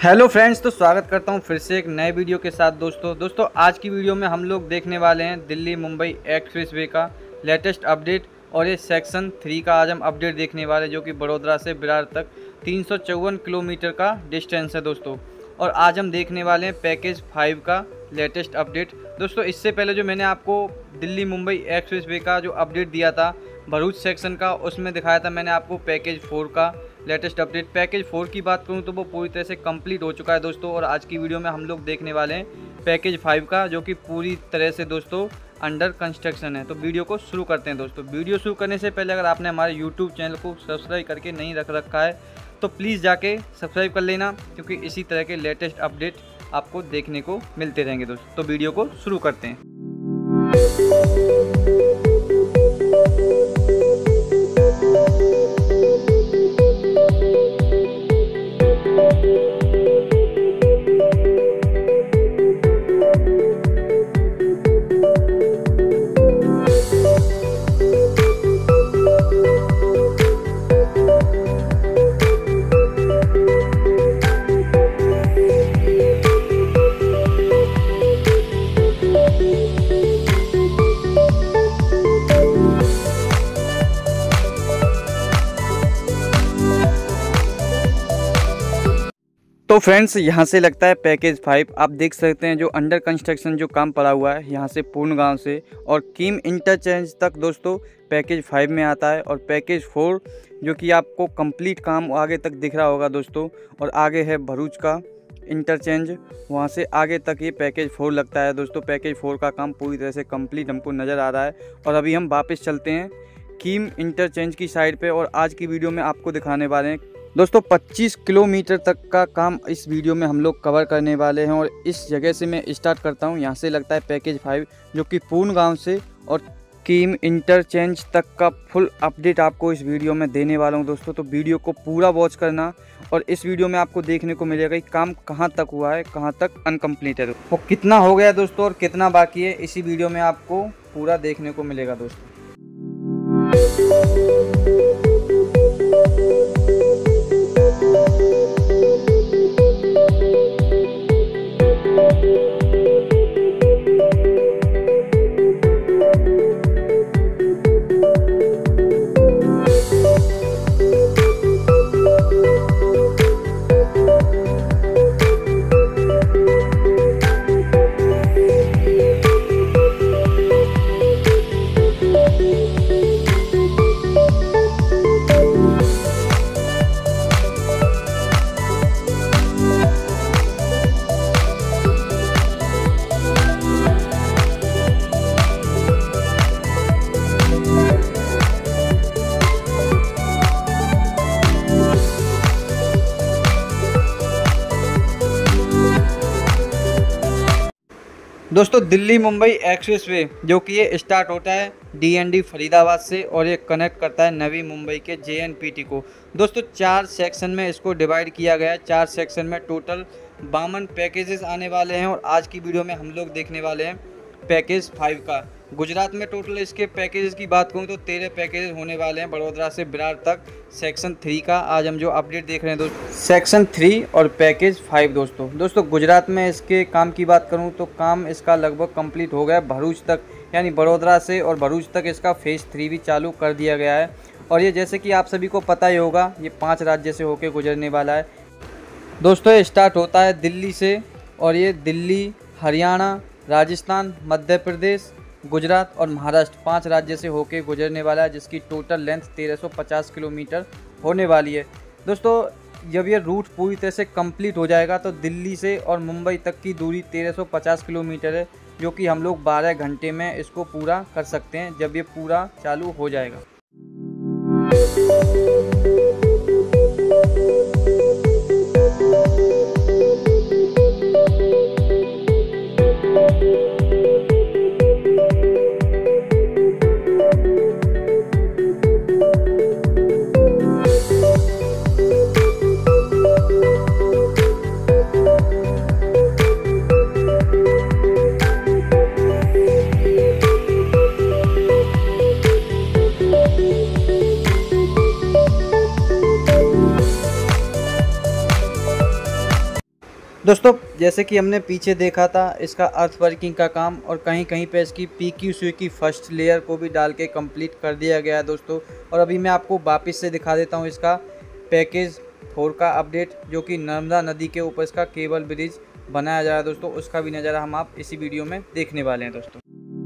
Hello friends, तो स्वागत करता हूं फिर से एक नए वीडियो के साथ। दोस्तों आज की वीडियो में हम लोग देखने वाले हैं दिल्ली मुंबई एक्सप्रेसवे का लेटेस्ट अपडेट। और ये सेक्शन 3 का आज हम अपडेट देखने वाले, जो कि बड़ोदरा से विरार तक 354 किलोमीटर का डिस्टेंस है दोस्तों। और आज हम देखने वाले हैं पैकेज 5 का लेटेस्ट अपडेट। दोस्तों इससे पहले जो मैंने आपको दिल्ली मुंबई एक्सप्रेसवे का जो अपडेट दिया था भरूच सेक्शन का, उसमें दिखाया था मैंने आपको पैकेज 4 का लेटेस्ट अपडेट। पैकेज 4 की बात करूं तो वो पूरी तरह से कंप्लीट हो चुका है दोस्तों। और आज की वीडियो में हम लोग देखने वाले हैं पैकेज 5 का, जो कि पूरी तरह से दोस्तों अंडर कंस्ट्रक्शन है। तो वीडियो को शुरू करते हैं दोस्तों। वीडियो शुरू करने से पहले अगर आपने हमारे यूट्यूब चैनल को सब्सक्राइब करके नहीं रखा है तो प्लीज़ जाके सब्सक्राइब कर लेना, क्योंकि इसी तरह के लेटेस्ट अपडेट आपको देखने को मिलते रहेंगे दोस्तों। तो वीडियो को शुरू करते हैं। तो फ्रेंड्स यहाँ से लगता है पैकेज 5। आप देख सकते हैं जो अंडर कंस्ट्रक्शन जो काम पड़ा हुआ है यहाँ से पूर्ण गांव से और कीम इंटरचेंज तक दोस्तों पैकेज 5 में आता है। और पैकेज 4 जो कि आपको कंप्लीट काम आगे तक दिख रहा होगा दोस्तों। और आगे है भरूच का इंटरचेंज, वहाँ से आगे तक ये पैकेज 4 लगता है दोस्तों। पैकेज 4 का काम पूरी तरह से कंप्लीट हमको नज़र आ रहा है। और अभी हम वापस चलते हैं कीम इंटरचेंज की साइड पे। और आज की वीडियो में आपको दिखाने वाले हैं दोस्तों 25 किलोमीटर तक का काम इस वीडियो में हम लोग कवर करने वाले हैं। और इस जगह से मैं स्टार्ट करता हूं। यहाँ से लगता है पैकेज 5, जो कि पूर्ण गांव से और कीम इंटरचेंज तक का फुल अपडेट आपको इस वीडियो में देने वाला हूं दोस्तों। तो वीडियो को पूरा वॉच करना। और इस वीडियो में आपको देखने को मिलेगा कि काम कहाँ तक हुआ है, कहाँ तक अनकम्प्लीट है, वो कितना हो गया दोस्तों और कितना बाकी है, इसी वीडियो में आपको पूरा देखने को मिलेगा दोस्तों। दोस्तों दिल्ली मुंबई एक्सप्रेसवे जो कि ये स्टार्ट होता है DND फरीदाबाद से और ये कनेक्ट करता है नवी मुंबई के JNPT को। दोस्तों 4 सेक्शन में इसको डिवाइड किया गया है। 4 सेक्शन में टोटल 52 पैकेजेस आने वाले हैं। और आज की वीडियो में हम लोग देखने वाले हैं पैकेज 5 का। गुजरात में टोटल इसके पैकेजेस की बात करूं तो 13 पैकेजेस होने वाले हैं बड़ोदरा से विरार तक। सेक्शन 3 का आज हम जो अपडेट देख रहे हैं दोस्तों, सेक्शन 3 और पैकेज 5 दोस्तों गुजरात में इसके काम की बात करूं तो काम इसका लगभग कंप्लीट हो गया भरूच तक, यानी बड़ोदरा से और भरूच तक इसका फेज़ 3 भी चालू कर दिया गया है। और ये जैसे कि आप सभी को पता ही होगा, ये 5 राज्य से होकर गुजरने वाला है दोस्तों। ये स्टार्ट होता है दिल्ली से और ये दिल्ली, हरियाणा, राजस्थान, मध्य प्रदेश, गुजरात और महाराष्ट्र 5 राज्य से होकर गुजरने वाला है, जिसकी टोटल लेंथ 1350 किलोमीटर होने वाली है दोस्तों। जब ये रूट पूरी तरह से कंप्लीट हो जाएगा तो दिल्ली से और मुंबई तक की दूरी 1350 किलोमीटर है, जो कि हम लोग 12 घंटे में इसको पूरा कर सकते हैं जब ये पूरा चालू हो जाएगा। दोस्तों जैसे कि हमने पीछे देखा था इसका अर्थ वर्किंग का काम, और कहीं कहीं पे इसकी PQC की फर्स्ट लेयर को भी डाल के कंप्लीट कर दिया गया है दोस्तों। और अभी मैं आपको वापस से दिखा देता हूँ इसका पैकेज 4 का अपडेट, जो कि नर्मदा नदी के ऊपर इसका केबल ब्रिज बनाया जा रहा है दोस्तों। उसका भी नज़ारा हम आप इसी वीडियो में देखने वाले हैं दोस्तों।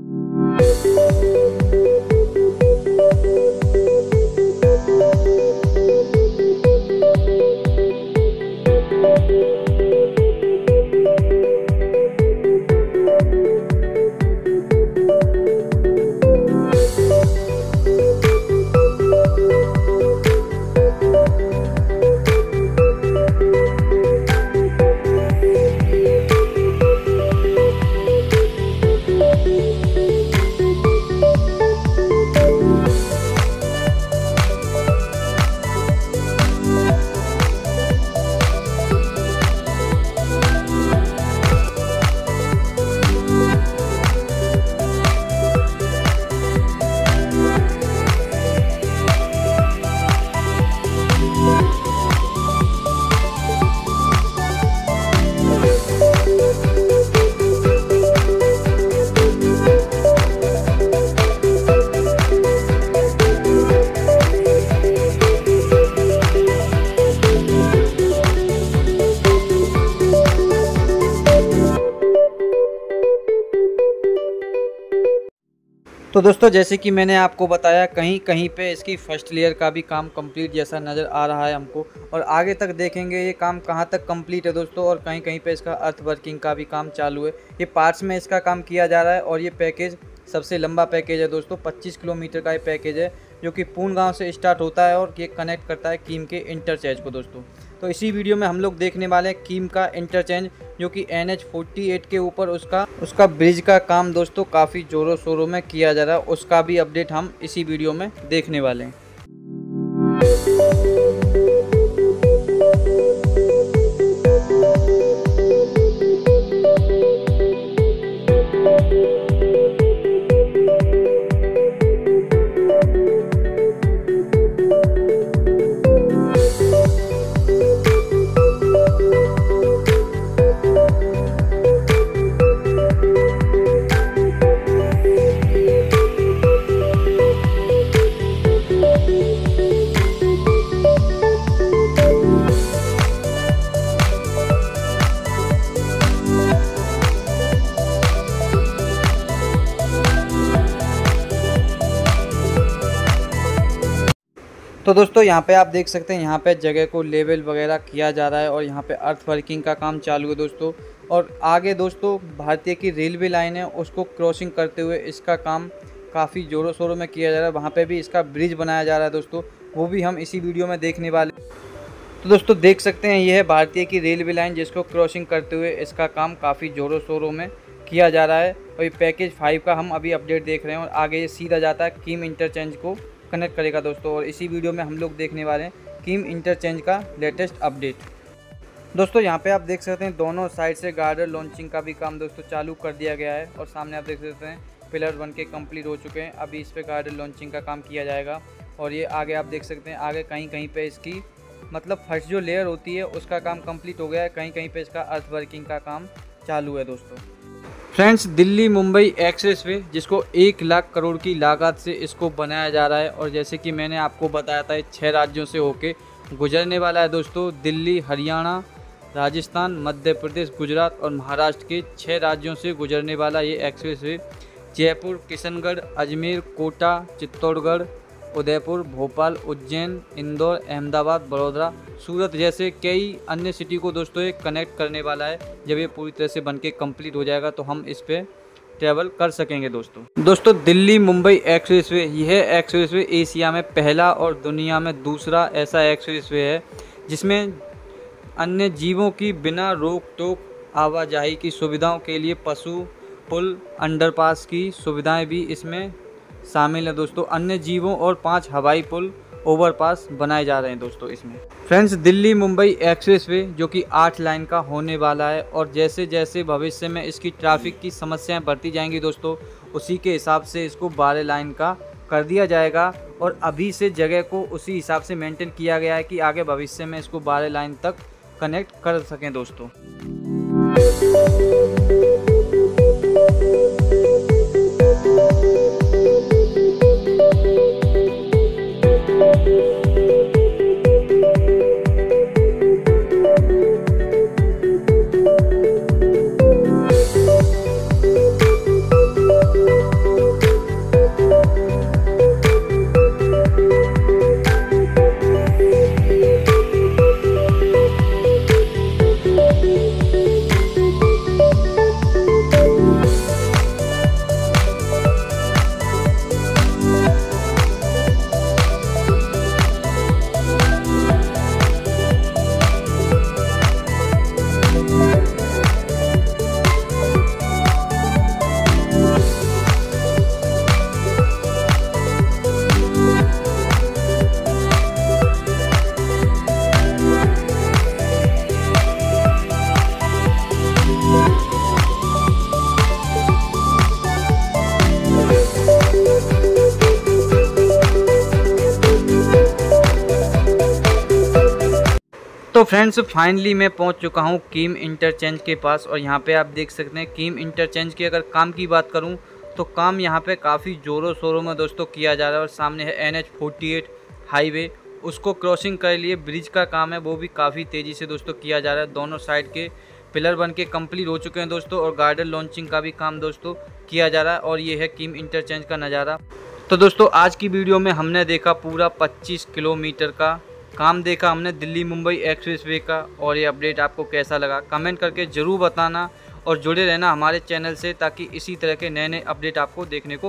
तो दोस्तों जैसे कि मैंने आपको बताया कहीं कहीं पे इसकी फर्स्ट लेयर का भी काम कंप्लीट जैसा नज़र आ रहा है हमको, और आगे तक देखेंगे ये काम कहाँ तक कंप्लीट है दोस्तों। और कहीं कहीं पे इसका अर्थ वर्किंग का भी काम चालू है। ये पार्ट्स में इसका काम किया जा रहा है, और ये पैकेज सबसे लंबा पैकेज है दोस्तों। 25 किलोमीटर का ये पैकेज है, जो कि पूर्ण गाँव से स्टार्ट होता है और ये कनेक्ट करता है कीम के इंटरचेंज को दोस्तों। तो इसी वीडियो में हम लोग देखने वाले हैं कीम का इंटरचेंज, जो कि NH48 के ऊपर उसका ब्रिज का काम दोस्तों काफ़ी ज़ोरों शोरों में किया जा रहा है। उसका भी अपडेट हम इसी वीडियो में देखने वाले हैं। तो दोस्तों यहाँ पे आप देख सकते हैं, यहाँ पे जगह को लेवल वगैरह किया जा रहा है, और यहाँ पे अर्थ वर्किंग का काम चालू है दोस्तों। और आगे दोस्तों भारतीय की रेलवे लाइन है, उसको क्रॉसिंग करते हुए इसका काम काफ़ी ज़ोरों शोरों में किया जा रहा है। वहाँ पे भी इसका ब्रिज बनाया जा रहा है दोस्तों, वो भी हम इसी वीडियो में देखने वाले। तो दोस्तों देख सकते हैं ये है भारतीय की रेलवे लाइन, जिसको क्रॉसिंग करते हुए इसका काम काफ़ी ज़ोरों शोरों में किया जा रहा है। और ये पैकेज 5 का हम अभी अपडेट देख रहे हैं, और आगे ये सीधा जाता है कीम इंटरचेंज को कनेक्ट करेगा दोस्तों। और इसी वीडियो में हम लोग देखने वाले हैं कीम इंटरचेंज का लेटेस्ट अपडेट। दोस्तों यहाँ पे आप देख सकते हैं दोनों साइड से गार्डर लॉन्चिंग का भी काम दोस्तों चालू कर दिया गया है, और सामने आप देख सकते हैं पिलर बन के कंप्लीट हो चुके हैं। अभी इस पे गार्डर लॉन्चिंग का काम किया जाएगा। और ये आगे आप देख सकते हैं, आगे कहीं कहीं पे इसकी मतलब फर्स्ट जो लेयर होती है उसका काम कंप्लीट हो गया है, कहीं कहीं पे इसका अर्थ वर्किंग का काम चालू है दोस्तों। फ्रेंड्स दिल्ली मुंबई एक्सप्रेसवे, जिसको 1 लाख करोड़ की लागत से इसको बनाया जा रहा है, और जैसे कि मैंने आपको बताया था 6 राज्यों से होके गुजरने वाला है दोस्तों। दिल्ली, हरियाणा, राजस्थान, मध्य प्रदेश, गुजरात और महाराष्ट्र के 6 राज्यों से गुजरने वाला ये एक्सप्रेसवे जयपुर, किशनगढ़, अजमेर, कोटा, चित्तौड़गढ़, उदयपुर, भोपाल, उज्जैन, इंदौर, अहमदाबाद, बड़ौदा, सूरत जैसे कई अन्य सिटी को दोस्तों ये कनेक्ट करने वाला है। जब ये पूरी तरह से बनके कंप्लीट हो जाएगा तो हम इस पे ट्रैवल कर सकेंगे दोस्तों। दिल्ली मुंबई एक्सप्रेसवे, यह एक्सप्रेसवे एशिया में पहला और दुनिया में दूसरा ऐसा एक्सप्रेसवे है जिसमें अन्य जीवों की बिना रोक टोक आवाजाही की सुविधाओं के लिए पशु पुल, अंडरपास की सुविधाएं भी इसमें शामिल है दोस्तों। अन्य जीवों और 5 हवाई पुल, ओवरपास बनाए जा रहे हैं दोस्तों इसमें। फ्रेंड्स दिल्ली मुंबई एक्सप्रेसवे जो कि 8 लाइन का होने वाला है, और जैसे जैसे भविष्य में इसकी ट्रैफिक की समस्याएं बढ़ती जाएंगी दोस्तों, उसी के हिसाब से इसको 12 लाइन का कर दिया जाएगा। और अभी से जगह को उसी हिसाब से मेंटेन किया गया है कि आगे भविष्य में इसको 12 लाइन तक कनेक्ट कर सकें दोस्तों। तो फ्रेंड्स फाइनली मैं पहुंच चुका हूं कीम इंटरचेंज के पास और यहां पे आप देख सकते हैं कीम इंटरचेंज की अगर काम की बात करूं तो काम यहां पे काफ़ी ज़ोरों शोरों में दोस्तों किया जा रहा है। और सामने है NH48 हाईवे, उसको क्रॉसिंग कर लिए ब्रिज का काम है वो भी काफ़ी तेज़ी से दोस्तों किया जा रहा है। दोनों साइड के पिलर बन के कंप्लीट हो चुके हैं दोस्तों और गार्डर लॉन्चिंग का भी काम दोस्तों किया जा रहा है। और ये है कीम इंटरचेंज का नज़ारा। तो दोस्तों आज की वीडियो में हमने देखा पूरा 25 किलोमीटर का काम देखा हमने दिल्ली मुंबई एक्सप्रेसवे का। और ये अपडेट आपको कैसा लगा कमेंट करके ज़रूर बताना और जुड़े रहना हमारे चैनल से ताकि इसी तरह के नए नए अपडेट आपको देखने को